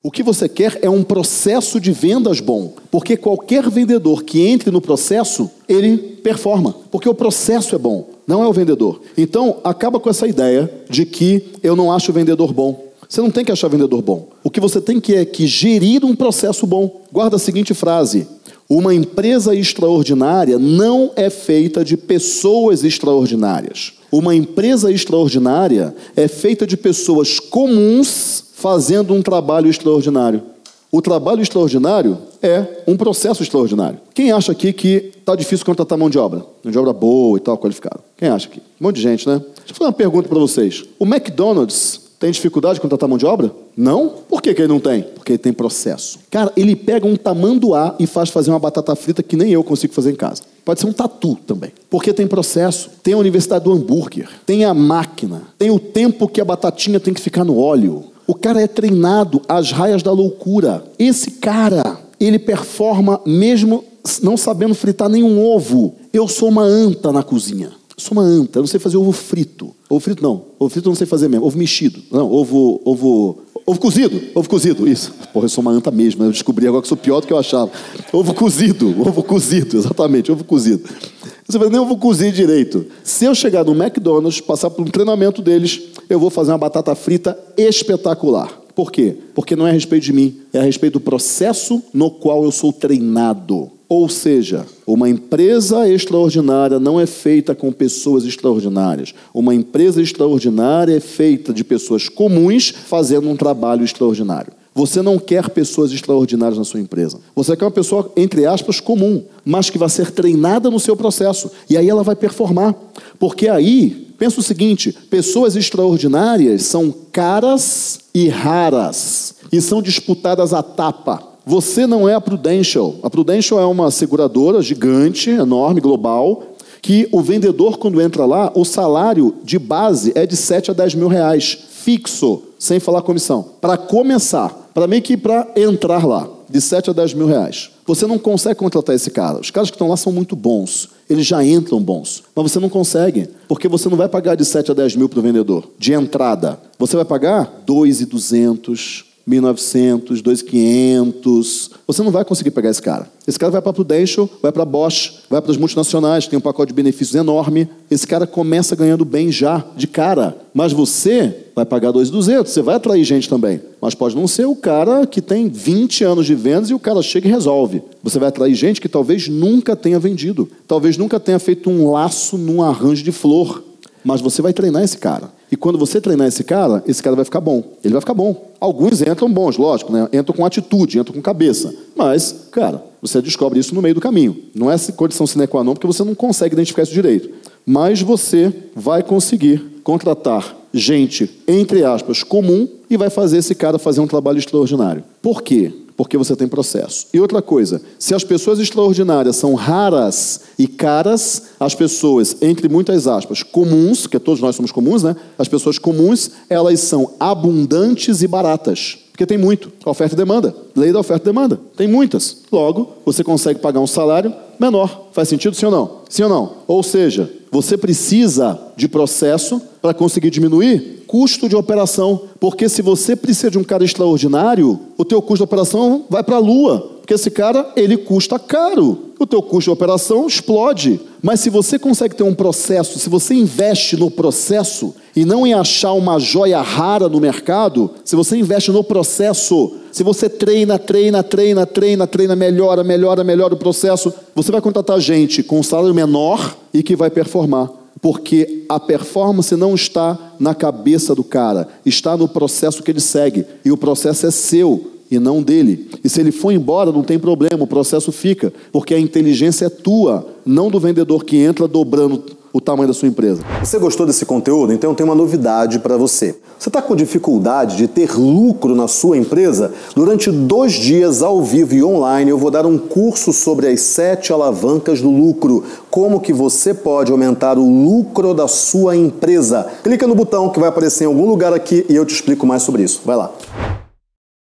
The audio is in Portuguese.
O que você quer é um processo de vendas bom, porque qualquer vendedor que entre no processo, ele performa, porque o processo é bom, não é o vendedor. Então, acaba com essa ideia de que eu não acho o vendedor bom. Você não tem que achar vendedor bom. O que você tem que é que gerir um processo bom. Guarda a seguinte frase: uma empresa extraordinária não é feita de pessoas extraordinárias. Uma empresa extraordinária é feita de pessoas comuns fazendo um trabalho extraordinário. O trabalho extraordinário é um processo extraordinário. Quem acha aqui que está difícil contratar mão de obra? Mão de obra boa e tal, qualificada. Quem acha aqui? Um monte de gente, né? Deixa eu fazer uma pergunta para vocês. O McDonald's tem dificuldade de contratar mão de obra? Não? Por que ele não tem? Porque ele tem processo. Cara, ele pega um tamanduá e faz fazer uma batata frita que nem eu consigo fazer em casa. Pode ser um tatu também. Porque tem processo. Tem a universidade do hambúrguer. Tem a máquina. Tem o tempo que a batatinha tem que ficar no óleo. O cara é treinado às raias da loucura. Esse cara, ele performa mesmo não sabendo fritar nenhum ovo. Eu sou uma anta na cozinha. Eu sou uma anta, eu não sei fazer ovo frito. Ovo frito não. Ovo frito eu não sei fazer mesmo. Ovo mexido. Não, ovo cozido. Ovo cozido, isso. Porra, eu sou uma anta mesmo. Eu descobri agora que sou pior do que eu achava. Ovo cozido, exatamente, ovo cozido. Você vai nem ovo cozido direito. Se eu chegar no McDonald's, passar por um treinamento deles, eu vou fazer uma batata frita espetacular. Por quê? Porque não é a respeito de mim, é a respeito do processo no qual eu sou treinado. Ou seja, uma empresa extraordinária não é feita com pessoas extraordinárias. Uma empresa extraordinária é feita de pessoas comuns fazendo um trabalho extraordinário. Você não quer pessoas extraordinárias na sua empresa. Você quer uma pessoa, entre aspas, comum, mas que vai ser treinada no seu processo. E aí ela vai performar. Porque aí, pensa o seguinte, pessoas extraordinárias são caras e raras. E são disputadas à tapa. Você não é a Prudential. A Prudential é uma seguradora gigante, enorme, global, que o vendedor, quando entra lá, o salário de base é de 7 a 10 mil reais, fixo, sem falar comissão. Para começar, para meio que para entrar lá, de 7 a 10 mil reais. Você não consegue contratar esse cara. Os caras que estão lá são muito bons. Eles já entram bons. Mas você não consegue, porque você não vai pagar de 7 a 10 mil para o vendedor, de entrada. Você vai pagar 2.200, 1.900, 2.500. Você não vai conseguir pegar esse cara. Esse cara vai para a Prudential, vai para a Bosch, vai para as multinacionais, tem um pacote de benefícios enorme. Esse cara começa ganhando bem já, de cara. Mas você vai pagar 2.200, você vai atrair gente também. Mas pode não ser o cara que tem 20 anos de vendas e o cara chega e resolve. Você vai atrair gente que talvez nunca tenha vendido. Talvez nunca tenha feito um laço num arranjo de flor. Mas você vai treinar esse cara. E quando você treinar esse cara vai ficar bom. Ele vai ficar bom. Alguns entram bons, lógico, né? Entram com atitude, entram com cabeça. Mas, cara, você descobre isso no meio do caminho. Não é condição sine qua non, porque você não consegue identificar isso direito. Mas você vai conseguir contratar gente, entre aspas, comum, e vai fazer esse cara fazer um trabalho extraordinário. Por quê? Porque você tem processo. E outra coisa, se as pessoas extraordinárias são raras e caras, as pessoas, entre muitas aspas, comuns, que todos nós somos comuns, né? As pessoas comuns, elas são abundantes e baratas. Porque tem muito. Oferta e demanda. Lei da oferta e demanda. Tem muitas. Logo, você consegue pagar um salário menor. Faz sentido, sim ou não? Sim ou não? Ou seja, você precisa de processo para conseguir diminuir custo de operação. Porque se você precisa de um cara extraordinário, o teu custo de operação vai para a lua. Porque esse cara, ele custa caro. O teu custo de operação explode. Mas se você consegue ter um processo, se você investe no processo e não em achar uma joia rara no mercado, se você investe no processo, se você treina, melhora o processo, você vai contratar gente com um salário menor e que vai performar. Porque a performance não está na cabeça do cara, está no processo que ele segue. E o processo é seu e não dele. E se ele for embora, não tem problema, o processo fica. Porque a inteligência é tua, não do vendedor que entra dobrando o tamanho da sua empresa. Você gostou desse conteúdo? Então eu tenho uma novidade para você. Você está com dificuldade de ter lucro na sua empresa? Durante 2 dias, ao vivo e online, eu vou dar um curso sobre as 7 alavancas do lucro. Como que você pode aumentar o lucro da sua empresa. Clica no botão que vai aparecer em algum lugar aqui e eu te explico mais sobre isso. Vai lá.